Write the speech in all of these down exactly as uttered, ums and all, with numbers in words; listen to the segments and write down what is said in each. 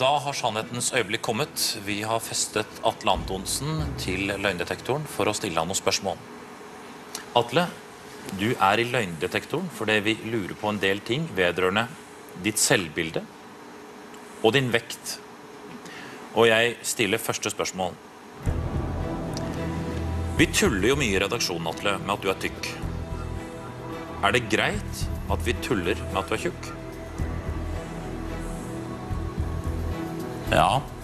Da har sannhetens øyeblikk kommet. Vi har festet Atle Antonsen til løgndetektoren for å stille han noen spørsmål. Atle, du er i løgndetektoren fordi vi lurer på en del ting vedrørende ditt selvbilde og din vekt. Og jeg stiller første spørsmål. Vi tuller jo mye i redaksjonen, Atle, med at du er tykk. Er det greit at vi tuller med at du er tjukk? Ja.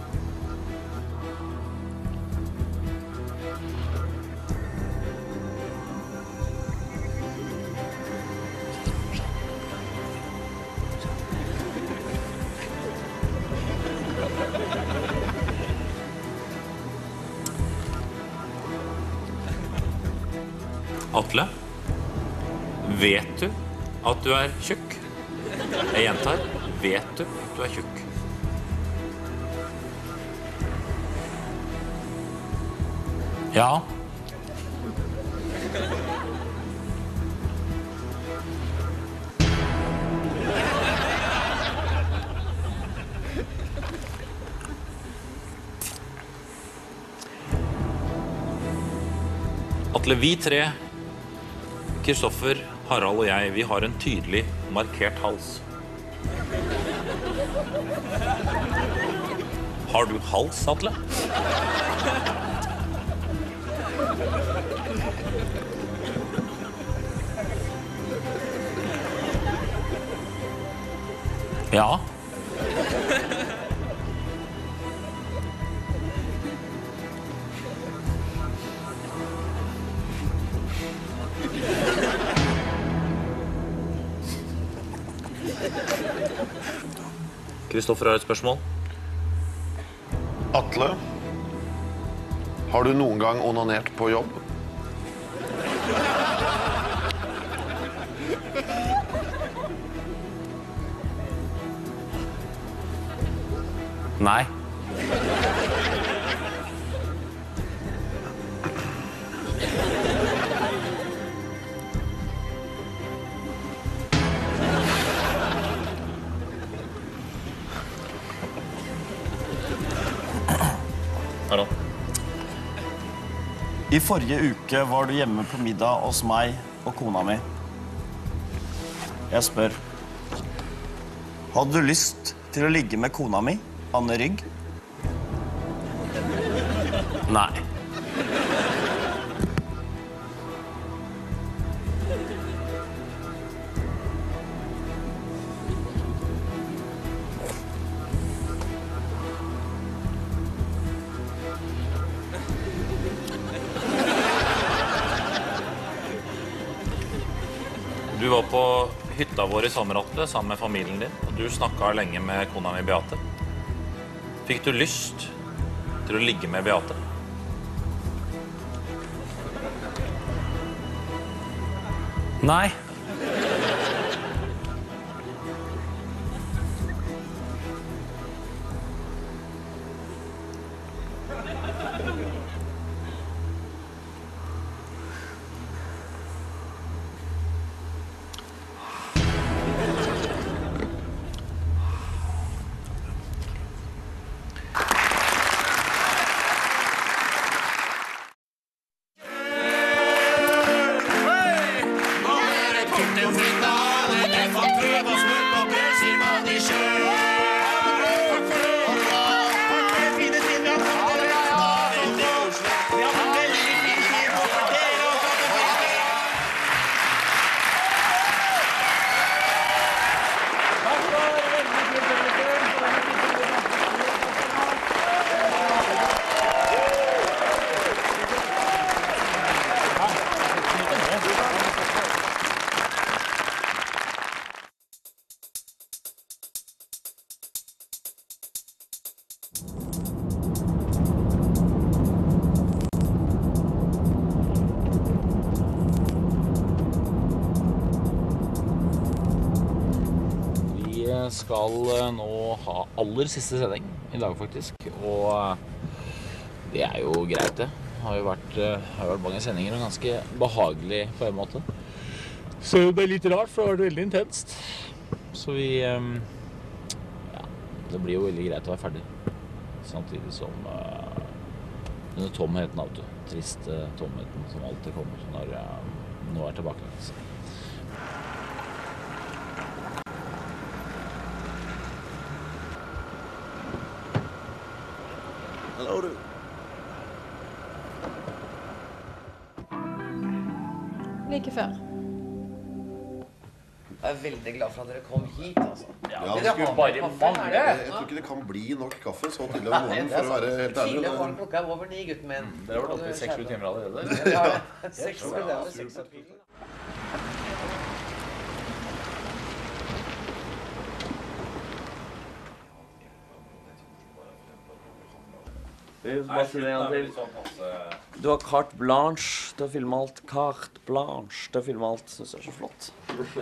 Atle, vet du at du er tjukk? Jeg gjentar, vet du at du er tjukk? Ja. Atle, vi tre, Kristoffer, Harald og jeg, vi har en tydelig markert hals. Har du hals, Atle? Ja. Kristoffer har et spørsmål. Atle, har du noen gang onanert på jobb? Nei. Harald. I forrige uke var du hjemme på middag hos meg og kona mi. Jeg spør, hadde du lyst til å ligge med kona mi, Anne Rygg? Nei. Du var på hytta vår i sommernatte sammen med familien din, og du snakket lenge med kona mi, Beate. Fikk du lyst til å ligge med Beate? Nei. skal nå ha aller siste sending i dag faktisk, og det er jo greit det. Det har jo vært, har jo vært mange sendinger og ganske behagelig på en måte. Så det er litt rart, for det har vært veldig intenst. Så vi, ja, Det blir jo veldig greit å være ferdig. Samtidig som uh, denne tomheten, vet du. Triste tomheten som alltid kommer når uh, noe er tilbake. Så. Hallo, du. Like før. Jeg er veldig glad for at dere kom hit, altså. Ja, Dere det skulle har bare kaffe mangle. her, Jeg, det. jeg tror ikke det kan bli nok kaffe så tidlig om morgenen, for å være helt ærlig. Tidlig om morgenen, klokka er over ni, gutten min. Dere har vært oppe i seks-sju timer allerede. Ja, seks år, det er vel seks år. Du har carte blanche til å filme alt. Carte blanche til å filme alt. Synes jeg er så flott.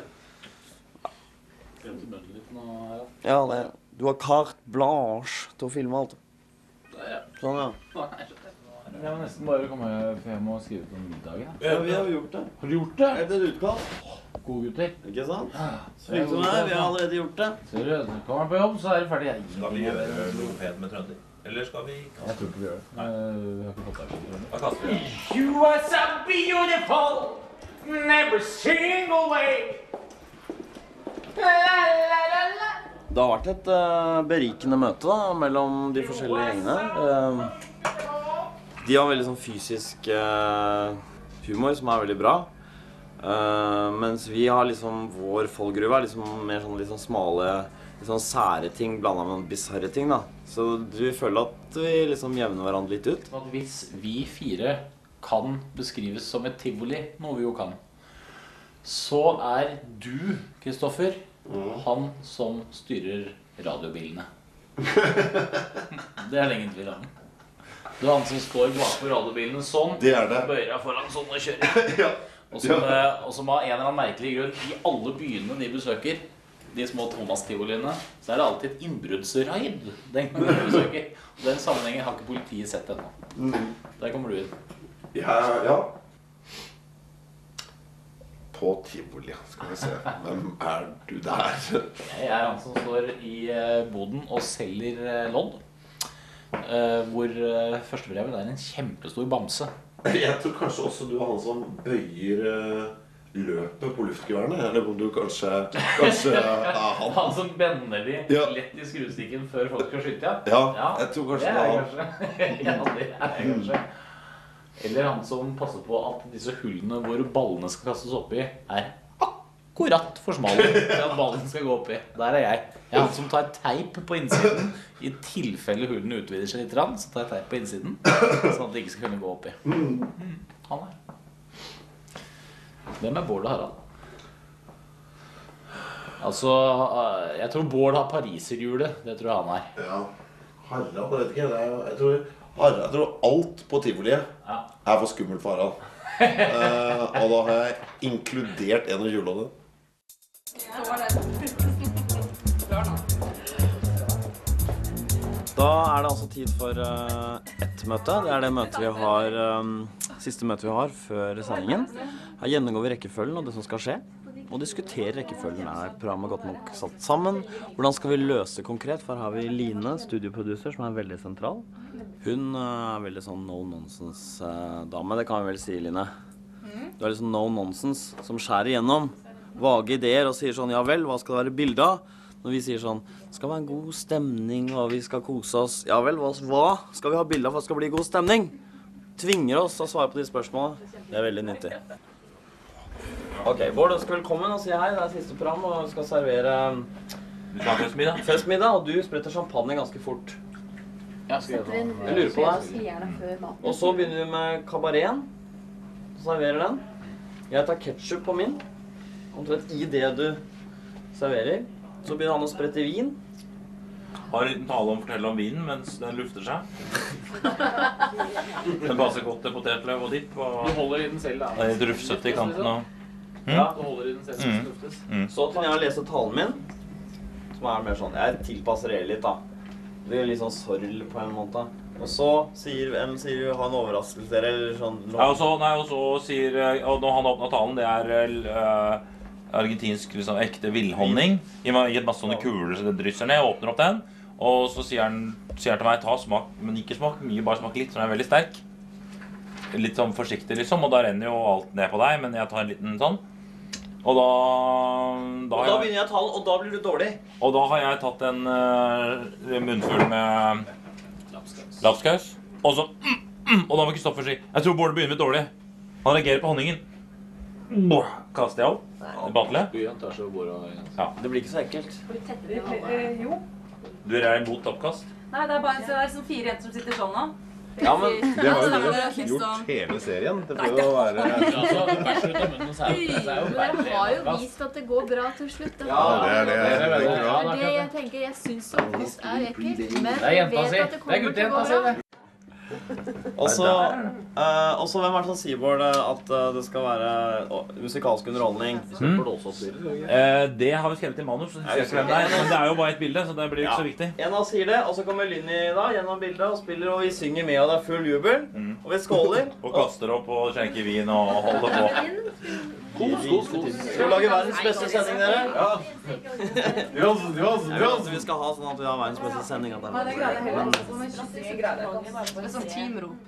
Ja, det er. Du har carte blanche til å filme alt. Sånn, ja. Jeg må nesten bare komme hjem og skrive på middagen. Ja, vi har gjort det. Har du gjort det? Er det utkalt? Gode gutter. Ikke sant? Slik som det er, vi har allerede gjort det. Ser du, kommer jeg på jobb, så er det ferdig. Skal vi gjøre logoped med trønder? Eller skal vi Jeg tror ikke vi gjør det. Nei, vi har ikke fått det. Da kaster vi det. You are so beautiful, every single way. La, la, la, la. Det har vært et uh, berikende møte da, mellom de forskjellige gjengene. Uh, de har veldig sånn fysisk uh, humor som er veldig bra. Uh, mens vi har liksom, vår fallgruve er liksom mer sånn litt sånn smale, litt sånn sære ting blandet med noen bizarre ting da. Så du føler at vi liksom jevner hverandre litt ut. At hvis vi fire kan beskrives som et tivoli, noe vi jo kan, så er du, Kristoffer, han som styrer radiobilene. Det er det ingen tvil om. Du er han som står bak på radiobilene sånn, Det er det. bøyer deg foran sånn og kjører. Ja. Og som, eh, og som av en eller annen merkelig grunn, i alle byene de besøker, de små Thomas-tivoliene, så er det alltid et innbruddsraid den gangen de besøker. Og den sammenhengen har ikke politiet sett ennå. Der kommer du inn. Ja, ja. På tivoli, skal vi se. Hvem er du der? Jeg er han som står i eh, boden og selger eh, lodd. Eh, hvor eh, førstebrevet er en kjempestor bamse. Jeg tror kanskje også du er han som bøyer uh, løpet på luftgeværene. Eller om du kanskje, kanskje er han. Han som bender de Ja. lett i skruestikken før folk skal skyte, ja. Ja, jeg tror kanskje det det er er kanskje. Ja, det er kanskje. Eller han som passer på at disse hullene hvor ballene skal kastes oppi, er akkurat for smale til at ballen skal gå oppi. Der er jeg. Jeg er han som tar teip på innsiden. I tilfelle hullene utvider seg litt, så tar jeg teip på innsiden, sånn at det ikke skal kunne gå oppi. Mm, han er. Hvem er Bård og Harald? Altså, jeg tror Bård har pariserhjulet. Det tror jeg han er. Ja. Harald, jeg vet ikke. Det er, jo- jeg, tror, Harald, jeg tror alt på tivoliet Ja. er for skummelt for Harald. Eh, og da har jeg inkludert en av hjulene. Da er det altså tid for uh, ett møte. Det er det møtet vi har, um, siste møte vi har før sendingen. Her gjennomgår vi rekkefølgen og det som skal skje. Og diskuterer rekkefølgen. Er programmet godt nok satt sammen? Hvordan skal vi løse konkret? For her har vi Line, studioproducer, som er veldig sentral. Hun uh, er veldig sånn no-nonsense-dame, det kan vi vel si, Line. Du er litt sånn no-nonsense, som skjærer igjennom. Vage ideer og sier sånn, ja vel, hva skal det være bilde av? Når vi sier sånn, skal være en god stemning, og vi skal kose oss. Ja vel, hva, hva skal vi ha bilde av for at det skal bli god stemning? Tvinger oss å svare på de spørsmålene. Det er veldig nyttig. Ok, Bård, du skal velkommen og si hei. Det er siste program, og vi skal servere Vi skal ha festmiddag. festmiddag, og du spretter champagne ganske fort. Ja, skal jeg Jeg lurer på deg. Og så begynner vi med kabareten. Serverer den. Jeg tar ketchup på min. Omtrent i det du serverer. Så begynner han å sprette vin. Har en liten tale om fortelle om vinen mens den lufter seg. Den passer godt til potetløv og dipp. Du Og holder i den selv, da. det er litt rufsete i kanten. Og Ja, du holder i den selv, så Mm. det luftes. Så kan jeg lese talen min, som er mer sånn, jeg tilpasser det litt da. Det er litt sånn sorg på en måte. Og så sier, en sier ha en overraskelse, eller sånn. Ja, og så, nei, og så sier Og når han åpner talen, det er uh, argentinsk liksom, ekte villhonning. I i et masse sånne kuler så det drysser ned, åpner opp den. Og så sier han, sier han til meg, ta smak, men ikke smak mye, bare smak litt, så den er veldig sterk. Litt sånn forsiktig liksom, og da renner jo alt ned på deg, men jeg tar en liten sånn. Og da... Da, og da begynner jeg å ta den, og da blir du dårlig. Og da har jeg tatt en uh, munnfull med lapskaus. Og så, mm, mm, og da må ikke stoppe for å si, jeg tror Bård begynner med dårlig. Han reagerer på honningen. Kaster jeg opp i Atle. Ja, det blir ikke så ekkelt. Jo. Du er imot oppkast? Nei, det er bare det er sånn fire jenter som sitter sånn nå. Ja, men Det har jo dere gjort hele serien. Det får jo være... Men dere har jo vist at det går bra til slutt. Ja, det er det. Det er bra. Det er det jeg tenker. Jeg synes oppkast er ekkelt, men Det er jenta jeg si. vet at det Det er kommer til å guttejenta gå si, bra. det. Og så, eh, og så hvem er det som sier, Bård, at eh, det skal være å, musikalsk underholdning? Eh, det har vi skrevet i manus, så jeg ikke hvem det er. Men det er jo bare et bilde, så det blir ikke så viktig. En av oss sier det, og så kommer Lynni da, gjennom bildet og spiller, og vi synger med, og det er full jubel. Og vi skåler. Og kaster opp og skjenker vin og holder på. Skål, skål, skål. Skal vi lage verdens beste sending, dere? Ja. Jeg vet at vi skal ha sånn at vi har verdens beste sending. At det er men, Det er sånn teamrop.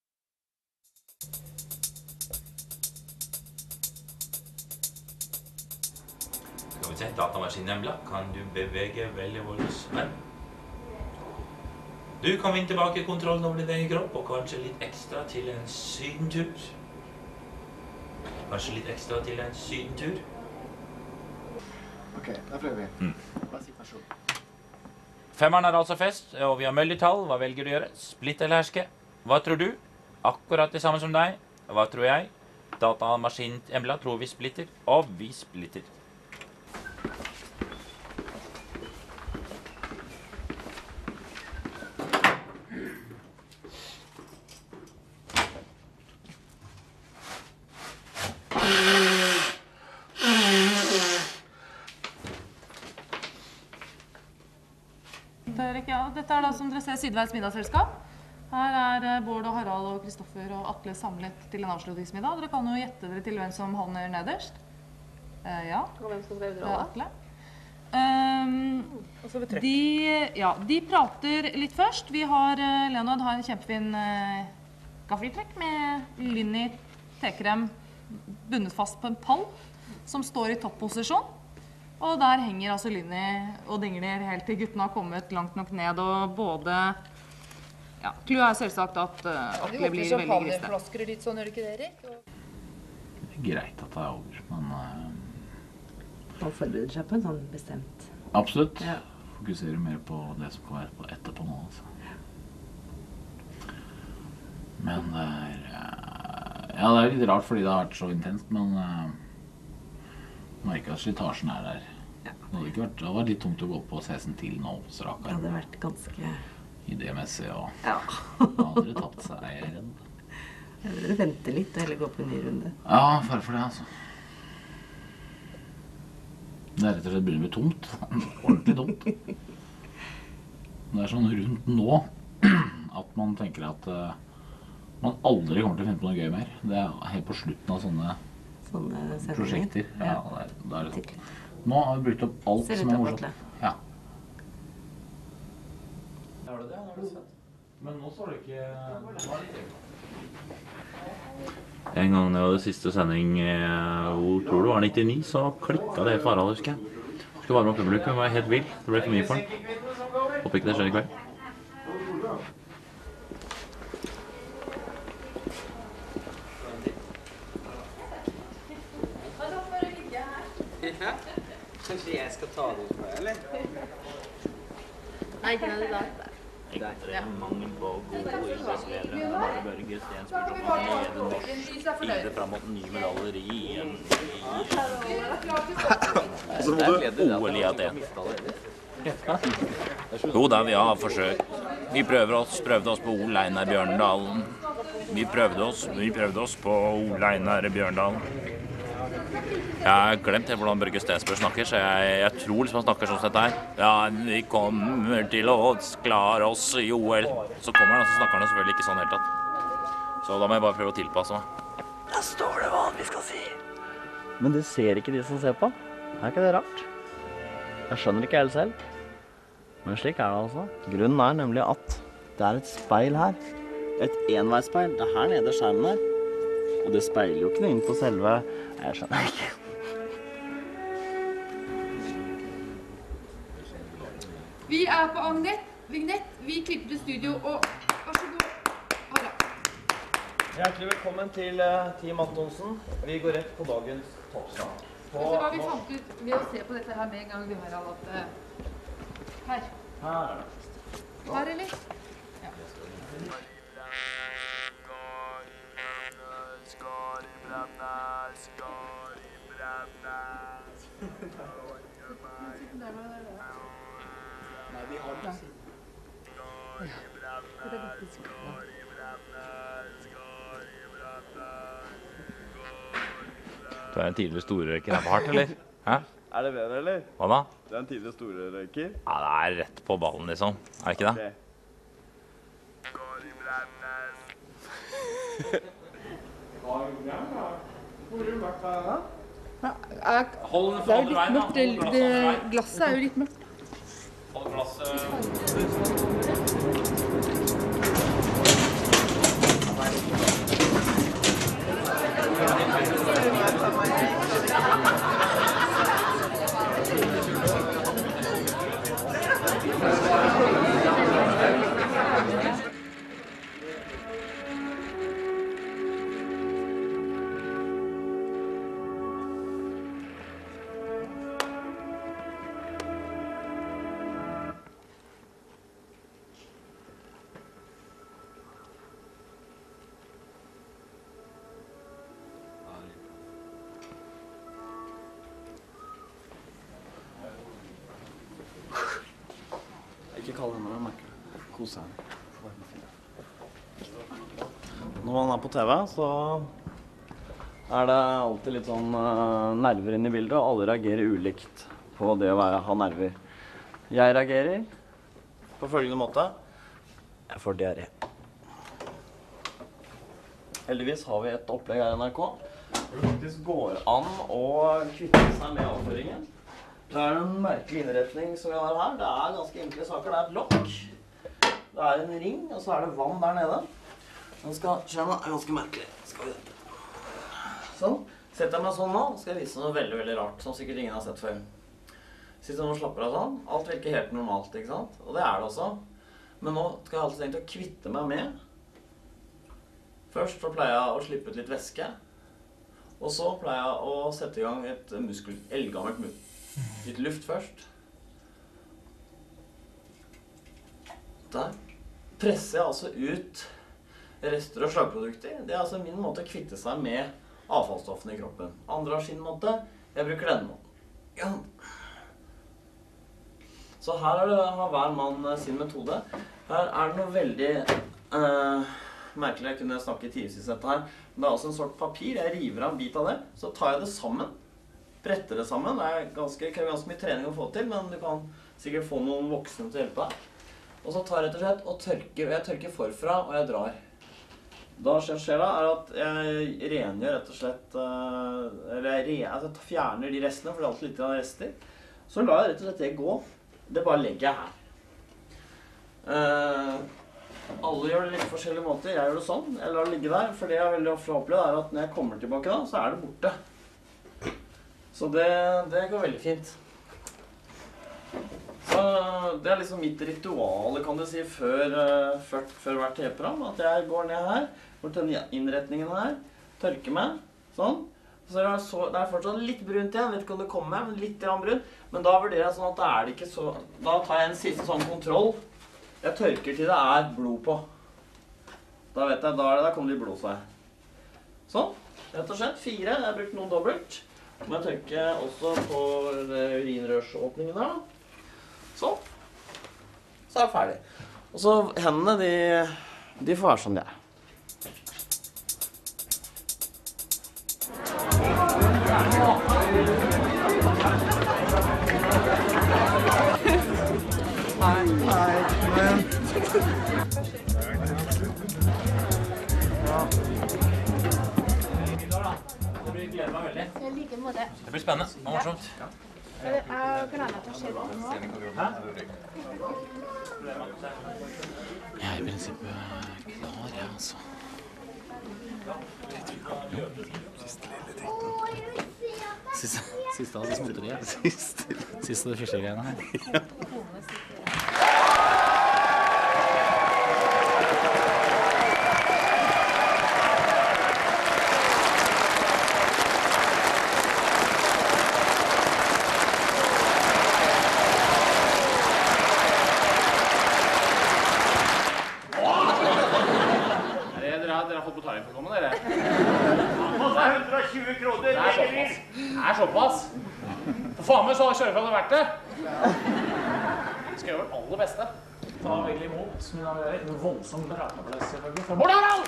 Skal vi se, datamaskinen Embla, kan du bevege veldig vår venn? Du kan vinne tilbake kontrollen over din egen kropp, og kanskje litt ekstra til en sydentur. Kanskje litt ekstra til en sydentur. Ok, da prøver vi. Bare si vær så god. Femmeren er altså fest, og vi har møllertall. Hva velger du å gjøre? Splitt eller herske? Hva tror du? Akkurat det samme som deg. Hva tror jeg? Datamaskinen Embla tror vi splitter, og vi splitter. Ja, dette er da som dere ser Sydveis middagsselskap. Her er eh, Bård og Harald og Kristoffer og Atle samlet til en avslutningsmiddag. Dere kan jo gjette dere til hvem som havner nederst. Eh, ja, Og hvem som drev det er dere? Atle. Um, de, ja, de prater litt først. Vi har, eh, Leonard har en kjempefin eh, gaffeltrekk med Lynni tekrem bundet fast på en pall som står i topposisjon. Og der henger altså Lynni og dingler helt til guttene har kommet langt nok ned, og både... Ja, clouet er selvsagt at uh, Atle blir veldig griste. Champagneflasker litt sånn, gjør det ikke det, Erik? Det er greit at det er over, men... Uh, Man forbereder seg på en sånn bestemt... absolutt. Ja. Fokuserer mer på det som kan være på etterpå nå, altså. Men det er... Uh, ja, det er litt rart fordi det har vært så intenst, men... Uh, merker at slitasjen er der. Ja. Det hadde ikke vært, det hadde vært litt tungt å gå på sesen til nå, strak Det arm. hadde vært ganske... Idémessig, og Ja. da hadde dere tapt seg, jeg er redd. Jeg vil vente litt og heller gå på en ny runde. Ja, fare for det, altså. Det er rett og slett begynner å bli tomt. Ordentlig tomt. Det er sånn rundt nå at man tenker at uh, man aldri kommer til å finne på noe gøy mer. Det er helt på slutten av sånne, Sånne sendinger. prosjekter. Ja, det er, det er sånn. Nå har vi brukt opp alt Ser ut som er til morsomt. Atle. Ja. Har du det? Har du sett? Men nå står det ikke... En gang det var det siste sending, hvor tror du var nittini, så klikket det helt for Harald, husker jeg. Skulle varme opp publikum, var helt vild. Det ble for mye for den. Håper ikke det skjer i kveld. Kanskje jeg skal ta det ut for deg, eller? Nei, ikke noe der. Ekstrem mangel på gode idrettsledere. Bare Børge Stensbjørn som var nede norsk idrett fram mot nye medaljer i E M. Så må du... O L i Aten. Jo da, vi har forsøkt. Vi prøver oss, prøvde oss på Ole Einar Bjørndalen. Vi prøvde oss, vi prøvde oss på Ole Einar Bjørndalen. Jeg har glemt helt hvordan Børge Stensbjørn snakker, så jeg, jeg tror liksom han snakker sånn som dette her. Ja, vi kommer til å klare oss i O L. Så kommer han, og så snakker han selvfølgelig ikke sånn helt tatt. Så da må jeg bare prøve å tilpasse meg. Der står det hva vi skal si. Men det ser ikke de som ser på. Er ikke det rart? Jeg skjønner ikke helt selv. Men slik er det altså. Grunnen er nemlig at det er et speil her. Et enveisspeil. Det er her nede skjermen her. Og det speiler jo ikke noe inn på selve... Jeg skjønner ikke. Vi er på Agnett, Vignett. Vi klipper til studio, og vær så god. Harald. Hjertelig velkommen til uh, Team Antonsen. Vi går rett på dagens toppsak. Vet du hva vi fant ut ved å se på dette her med en gang, vi har at uh, her. Her er det. Her, eller? Ja. Nei, vi har det. Du er en tidligere storrøyker her på Hardt, eller? Hæ? Er det bedre, eller? Hva da? Det er en tidligere store røyker. Ja, det er rett på ballen, liksom. Er det ikke det? Okay. Hold den Det er jo litt mørkt. Det, det, glasset er jo litt mørkt. Hold glasset. Ikke kall henne med merke. Kose henne. Når man er på T V, så er det alltid litt sånn uh, nerver inn i bildet, og alle reagerer ulikt på det å være, ha nerver. Jeg reagerer på følgende måte. Jeg får diaré. Heldigvis har vi et opplegg her i N R K. Det faktisk går an å kvitte seg med avføringen. Det er en merkelig innretning som vi har her. Det er ganske enkle saker. Det er et lokk. Det er en ring, og så er det vann der nede. Den skal, skjønne, er ganske merkelig. Skal vi dette. Sånn. Setter jeg meg sånn nå, skal jeg vise noe veldig, veldig rart, som sikkert ingen har sett før. Sitter nå og slapper av sånn. Alt virker helt normalt, ikke sant? Og det er det også. Men nå skal jeg alltid tenkt å kvitte meg med. Først så pleier jeg å slippe ut litt væske. Og så pleier jeg å sette i gang et muskel, eldgammelt muskel. Litt luft først. Der. Presser jeg altså ut rester og slagprodukter. Det er altså min måte å kvitte seg med avfallsstoffene i kroppen. Andre har sin måte. Jeg bruker denne måten. Ja. Så her er det, har hver mann sin metode. Her er det noe veldig uh, merkelig. Jeg kunne snakke tidligere i dette her. Det er altså en sort papir. Jeg river av en bit av det. Så tar jeg det sammen. Bretter det sammen. Det er ganske, krever ganske mye trening å få til, men du kan sikkert få noen voksne til å hjelpe deg. Og så tar jeg rett og slett og tørker, og jeg tørker forfra, og jeg drar. Da skjer det er at jeg rengjør rett og slett, eller jeg, re, altså jeg fjerner de restene, for det er alltid litt av rester. Så lar jeg rett og slett det gå. Det bare legger jeg her. Uh, alle gjør det litt forskjellige måter. Jeg gjør det sånn. Jeg lar det ligge der, for det jeg veldig ofte opplever er at når jeg kommer tilbake da, så er det borte. Så det, det går veldig fint. Så det er liksom mitt ritual, kan du si, før, før, før hvert T V-program. At jeg går ned her, går til innretningen her, tørker meg, sånn. Så er det, så, det er fortsatt litt brunt igjen, vet ikke om det kommer, men litt brunt. Men da vurderer jeg sånn at det er det ikke så... Da tar jeg en siste sånn kontroll. Jeg tørker til det er blod på. Da vet jeg, da er det, da kommer det i blod seg. Sånn, rett og slett. Fire, jeg har brukt noen dobbelt. Men jeg tørker også på urinrørsåpningen da. Sånn. Så er det ferdig. Og så hendene, de, de får være som de er. Hei, hei, men... Det blir spennende og morsomt. Jeg gleder meg til å se det nå. Jeg er i prinsippet klar, jeg, altså. Siste, siste av det småtteriet. Siste. Siste av det første greiene her. Dere har fått betaling for å komme, dere? Han er hundre og tjue kroner. Det er såpass. Det er såpass. For faen meg så har kjørefellet vært det. Vi skal gjøre vårt aller beste. Ta veldig imot, mine damer og herrer. En voldsom drapapplass, selvfølgelig. Fra Bård Harald!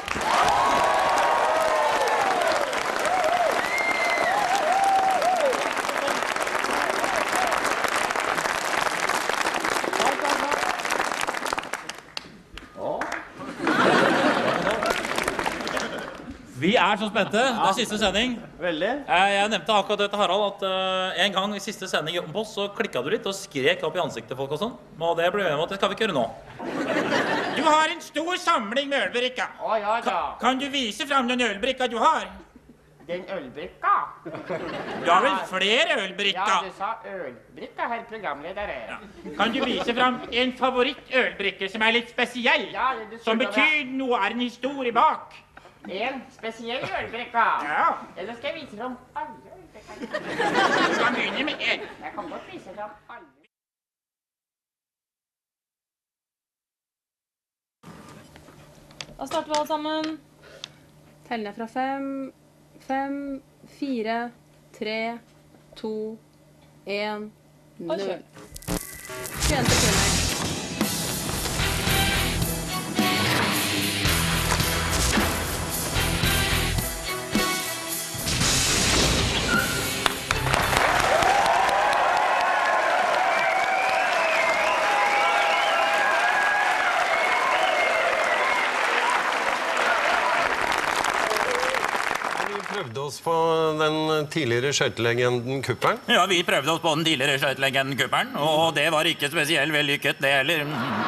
Vi er så spente. Det er siste sending. Veldig. Jeg nevnte akkurat det til Harald, at uh, en gang i siste sending på oss, så klikket du litt og skrek opp i ansiktet folk og sånn. Og det ble vi med at det skal vi ikke gjøre nå. Du har en stor samling med ølbrikker. Å, ja da. Kan, kan du vise frem den ølbrikka du har? Den ølbrikka? Du har vel flere ølbrikker? Ja, du sa ølbrikka, herr programledere. Ja. Kan du vise frem en favoritt-ølbrikke som er litt spesiell? Ja, det som betyr noe, er en historie bak? En spesiell ølbrikka? Ja. Eller skal jeg vise frem alle ølbrikker? Du kan begynne med en. Jeg kan godt vise frem alle. Da starter vi alle sammen. Tell ned fra fem, fem, fire, tre, to, en, null. tjueen sekunder. Prøvde oss på den tidligere skøytelegenden Kuppelen. Ja, vi prøvde oss på den tidligere skøytelegenden Kuppelen, og det var ikke spesielt vellykket, det heller.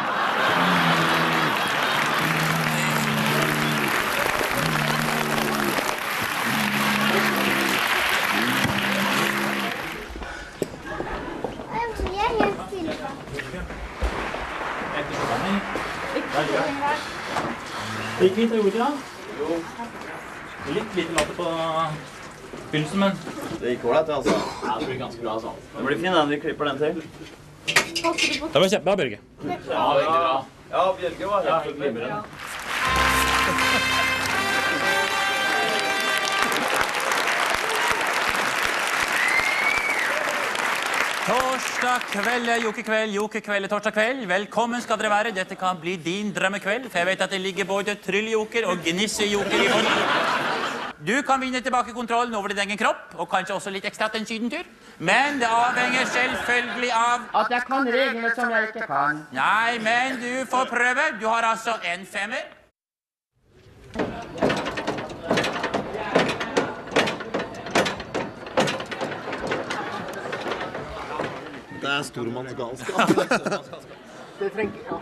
Det gikk litt av jordet, da. Jo. Litt lite later på begynnelsen, men... Det gikk ålreit, altså. Ja, det blir ganske bra, altså. Det blir fin, den vi klipper den til. Det var kjempebra, Bjørge. Ja, veldig bra. Ja, Bjørge var helt glimrende. Torsdag kveld er jokekveld, jokekveld er torsdag kveld. Velkommen skal dere være. Dette kan bli din drømmekveld, for jeg vet at det ligger både tryllejoker og gnissejoker i hånden. Du kan vinne tilbake kontrollen over din egen kropp, og kanskje også litt ekstra til en sydentur. Men det avhenger selvfølgelig av... At jeg kan reglene som jeg ikke kan. Nei, men du får prøve. Du har altså en femmer. Det er stormannsgalskap. Det trenger ja.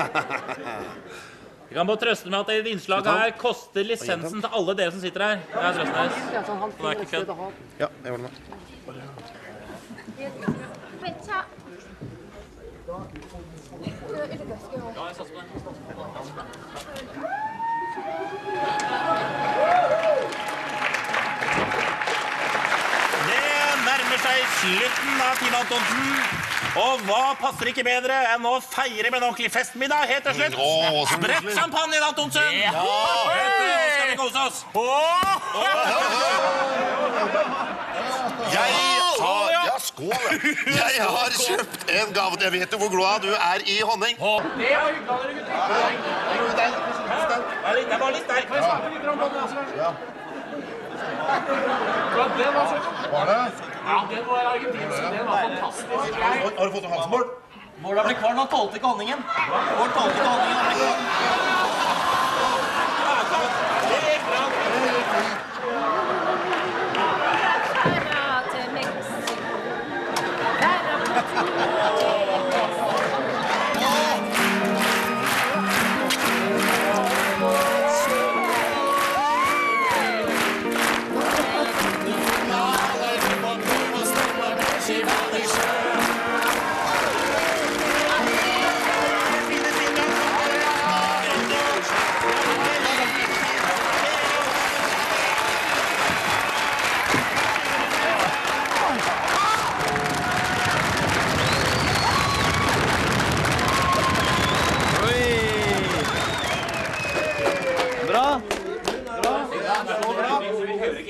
Jeg kan bare trøste med at det innslaget her koster lisensen til alle dere som sitter her. Det er trøsten deres. Det er ikke kødd. Ja, jeg var det med. Ja, jeg satser på det. Nærmer seg slutten av Team Antonsen. Og hva passer ikke bedre enn å feire med en ordentlig festmiddag helt til slutt? Brett champagnen, Antonsen! Ja! Nå skal vi kose oss. Jeg har, ja, skål. Jeg har kjøpt en gave. Jeg vet jo hvor glad du er i honning. Det var hyggelig, gutter. Det var litt sterk. Får jeg smake litt om den, altså? Ja. Ja, den var sånn. Var det? Ja, den var argentinsk. Den var fantastisk. Har du fått en halsmål? Bård ble kvalm, han tålte ikke honningen. Bård tålte ikke honningen. Det gikk bra.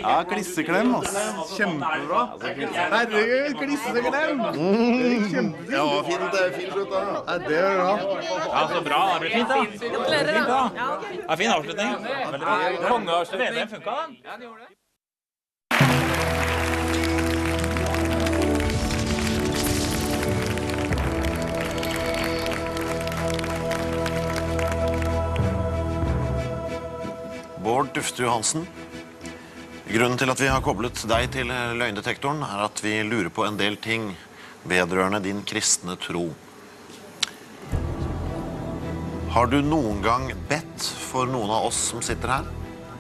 Ja, klisseklem, ass. Kjempebra. Herregud, klisseklem. Kjempefint. Ja, fint, fint slutt da. Ja, det er bra. Ja, så bra. Det blir fint, da. Gratulerer, da. Ja, fin avslutning. Veldig bra. Kongeavslutning. V M funka, den. Ja, det gjorde det. Bård Tufte Johansen. Grunnen til at vi har koblet deg til løgndetektoren er at vi lurer på en del ting vedrørende din kristne tro. Har du noen gang bedt for noen av oss som sitter her?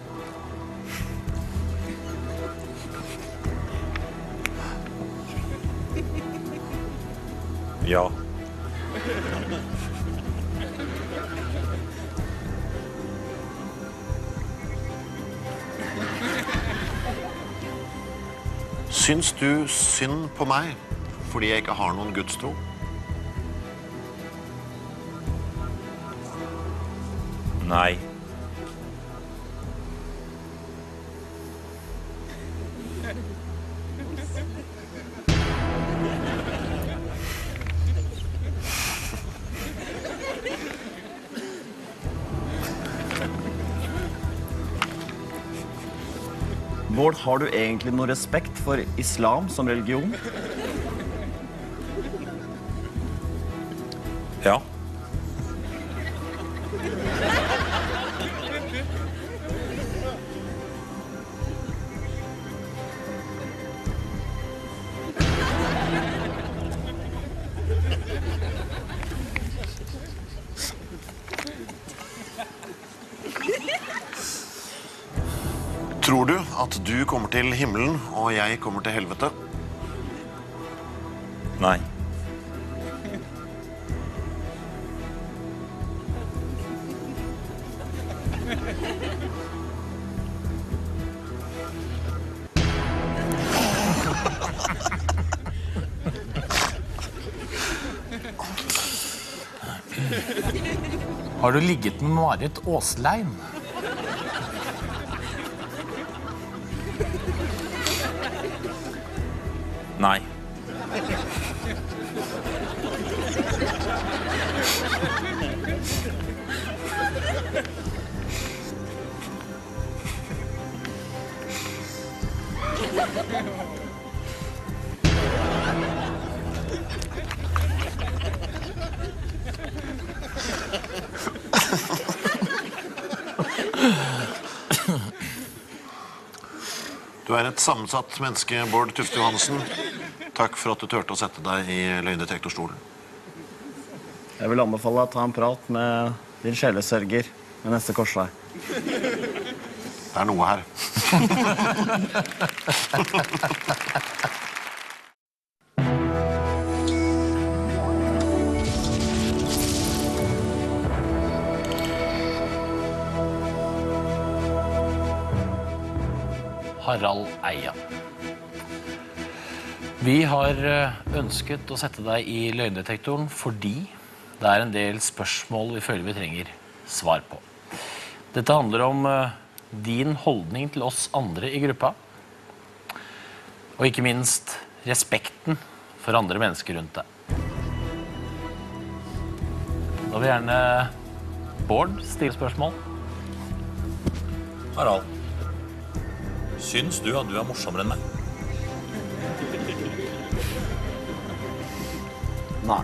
Ja. Syns du synd på meg fordi jeg ikke har noen gudstro? Nei. Bård, har du egentlig noe respekt for islam som religion? Ja. Tror du at du kommer til himmelen, og jeg kommer til helvete? Nei. Har du ligget med Marit Åslein? Nei. Du er et sammensatt menneske, Bård Tufte Johansen. Takk for at du tørte å sette deg i løgndetektorstolen. Jeg vil anbefale deg å ta en prat med din sjelesørger ved neste korsvei. Det er noe her. Harald Eia. Vi har ønsket å sette deg i løgndetektoren fordi det er en del spørsmål vi føler vi trenger svar på. Dette handler om din holdning til oss andre i gruppa, og ikke minst respekten for andre mennesker rundt deg. Da vil gjerne Bård stille spørsmål. Harald, syns du at du er morsommere enn meg? Nei.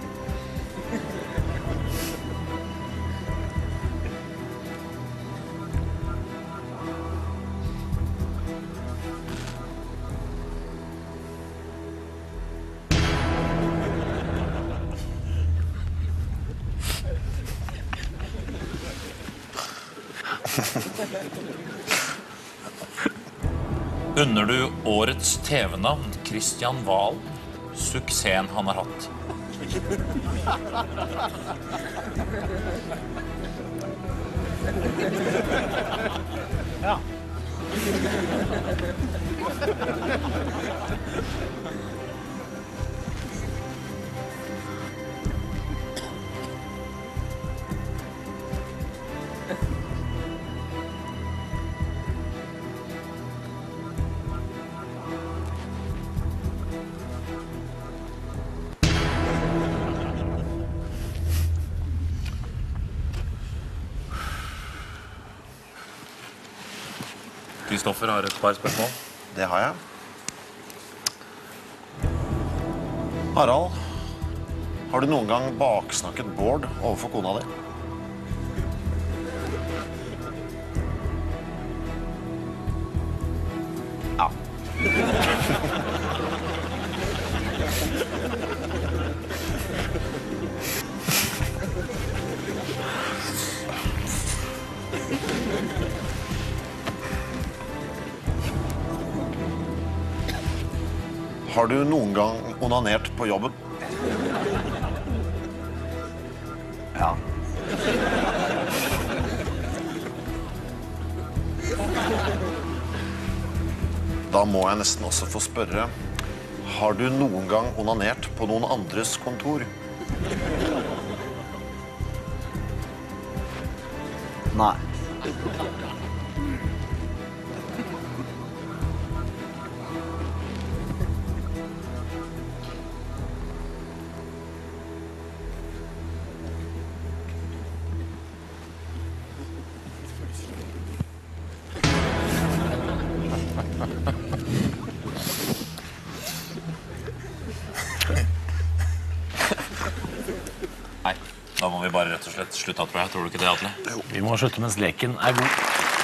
Unner du årets T V-navn Kristian Valen suksessen han har hatt? Ja. Kristoffer har et par spørsmål. Det har jeg. Harald, har du noen gang baksnakket Bård overfor kona di? Ja. Har du noen gang onanert på jobben? Ja. Da må jeg nesten også få spørre, har du noen gang onanert på noen andres kontor? Nei. Nei, da må vi bare rett og slett slutte, tror jeg. Tror du ikke det, Atle? Jo. Vi må slutte mens leken er god.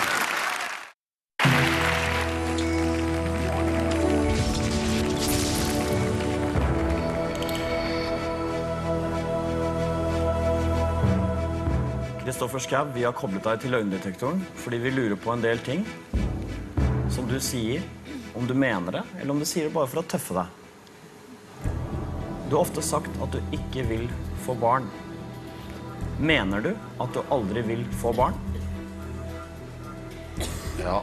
Kristoffer Schau, vi har koblet deg til løgndetektoren fordi vi lurer på en del ting som du sier, om du mener det, eller om du sier det bare for å tøffe deg. Du har ofte sagt at du ikke vil få barn. Mener du at du aldri vil få barn? Ja.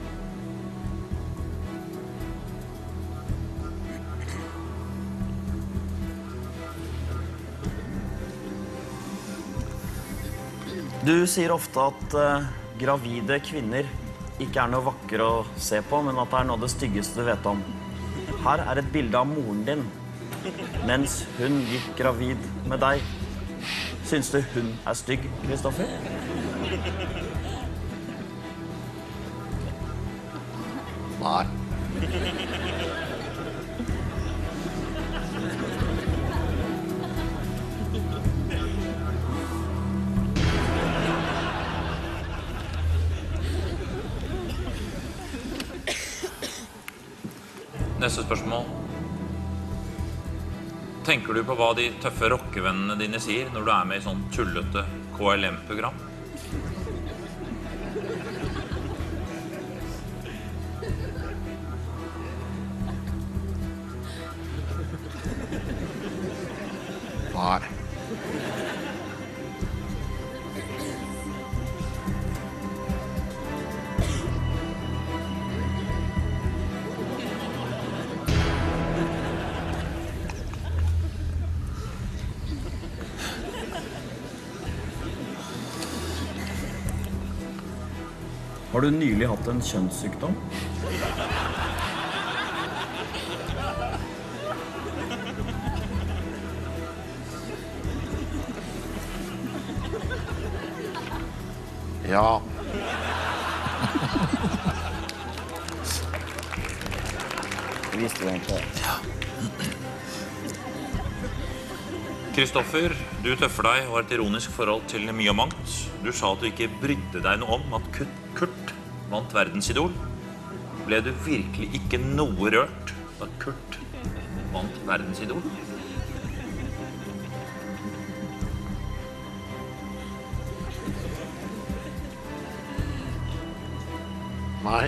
Du sier ofte at uh, gravide kvinner ikke er noe vakre å se på, men at det er noe av det styggeste du vet om. Her er et bilde av moren din, mens hun gikk gravid med deg. Syns du hun er stygg, Kristoffer? Nei. Neste spørsmål. Tenker du på hva de tøffe rockevennene dine sier når du er med i sånn tullete K L M-program? Nei. Har du nylig hatt en kjønnssykdom? Ja. Visste du egentlig det? Ja. Kristoffer, du tøffer deg og har et ironisk forhold til mye og mangt. Du sa at du ikke brydde deg noe om at Kurt vant verdensidol. Ble du virkelig ikke noe rørt da Kurt vant verdensidol? Nei.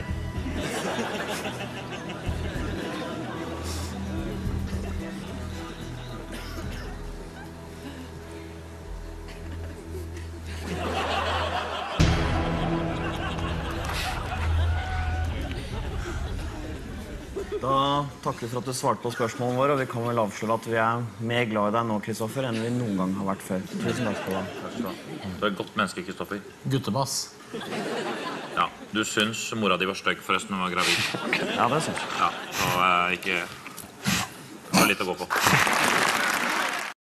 Da takker vi for at du svarte på spørsmålene våre, og vi kan vel avsløre at vi er mer glad i deg nå, Kristoffer, enn vi noen gang har vært før. Tusen takk skal du ha. Takk skal du ha. Du er et godt menneske, Kristoffer. Guttebass. Ja, du syns mora di var stygg forresten når hun var gravid. Ja, det syns jeg. Ja, og uh, ikke... Det var litt å gå på.